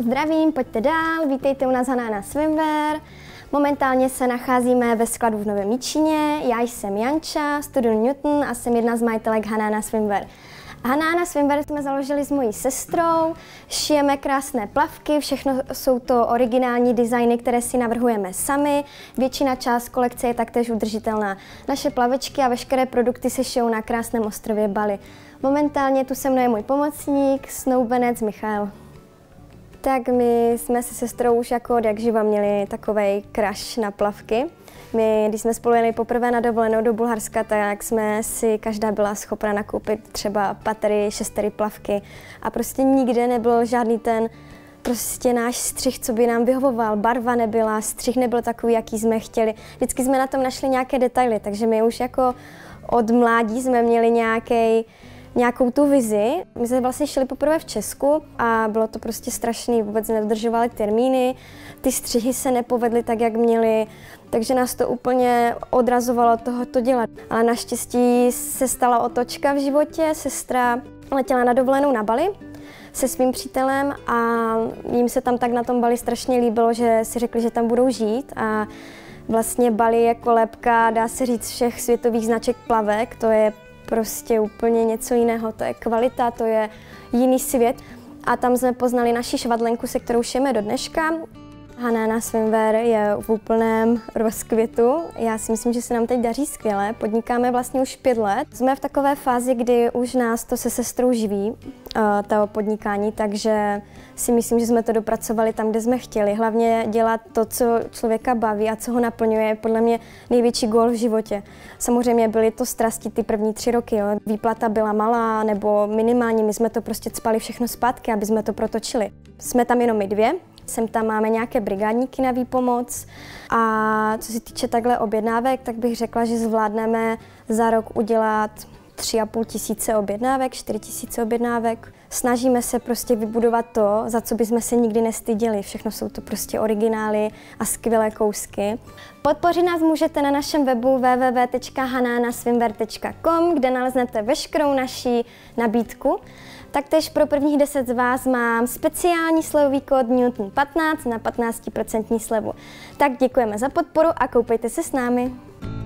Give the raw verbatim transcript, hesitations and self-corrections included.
Zdravím, pojďte dál, vítejte u nás Hanána Swimwear. Momentálně se nacházíme ve skladu v Novém Jičíně. Já jsem Janča, studuju Newton a jsem jedna z majitelek Hanána Swimwear. Hanána Swimwear jsme založili s mojí sestrou, šijeme krásné plavky, všechno jsou to originální designy, které si navrhujeme sami. Většina část kolekce je taktéž udržitelná. Naše plavečky a veškeré produkty se šijou na krásném ostrově Bali. Momentálně tu se mnou je můj pomocník, snoubenec Michal. Tak my jsme se sestrou už jako od jak živa měli takovej crush na plavky. My, když jsme spolu jeli poprvé na dovolenou do Bulharska, tak jsme si každá byla schopna nakoupit třeba patery, šestery plavky a prostě nikde nebyl žádný ten prostě náš střih, co by nám vyhovoval. Barva nebyla, střih nebyl takový, jaký jsme chtěli. Vždycky jsme na tom našli nějaké detaily, takže my už jako od mládí jsme měli nějaký nějakou tu vizi. My jsme vlastně šli poprvé v Česku a bylo to prostě strašný, vůbec nedodržovali termíny, ty střihy se nepovedly tak, jak měly, takže nás to úplně odrazovalo od toho to dělat. Ale naštěstí se stala otočka v životě, sestra letěla na dovolenou na Bali se svým přítelem a jim se tam tak na tom Bali strašně líbilo, že si řekli, že tam budou žít a vlastně Bali je kolébka, dá se říct, všech světových značek plavek, to je prostě úplně něco jiného, to je kvalita, to je jiný svět. A tam jsme poznali naši švadlenku, se kterou šijeme do dneška. Hanána Swimwear je v úplném rozkvětu. Já si myslím, že se nám teď daří skvěle. Podnikáme vlastně už pět let. Jsme v takové fázi, kdy už nás to se sestrou živí, to podnikání, takže si myslím, že jsme to dopracovali tam, kde jsme chtěli. Hlavně dělat to, co člověka baví a co ho naplňuje, je podle mě největší gól v životě. Samozřejmě byly to strasti ty první tři roky. Jo. Výplata byla malá nebo minimální, my jsme to prostě cpali všechno zpátky, aby jsme to protočili. Jsme tam jenom my dvě. Sem tam máme nějaké brigádníky na výpomoc a co se týče takhle objednávek, tak bych řekla, že zvládneme za rok udělat tři a půl tisíce objednávek, čtyři tisíce objednávek. Snažíme se prostě vybudovat to, za co bychom se nikdy nestyděli. Všechno jsou to prostě originály a skvělé kousky. Podpořit nás můžete na našem webu w w w tečka hanana swimwear tečka com, kde naleznete veškerou naší nabídku. Taktéž pro prvních deset z vás mám speciální slevový kód Newton patnáct na patnáct procent slevu. Tak děkujeme za podporu a koupejte se s námi.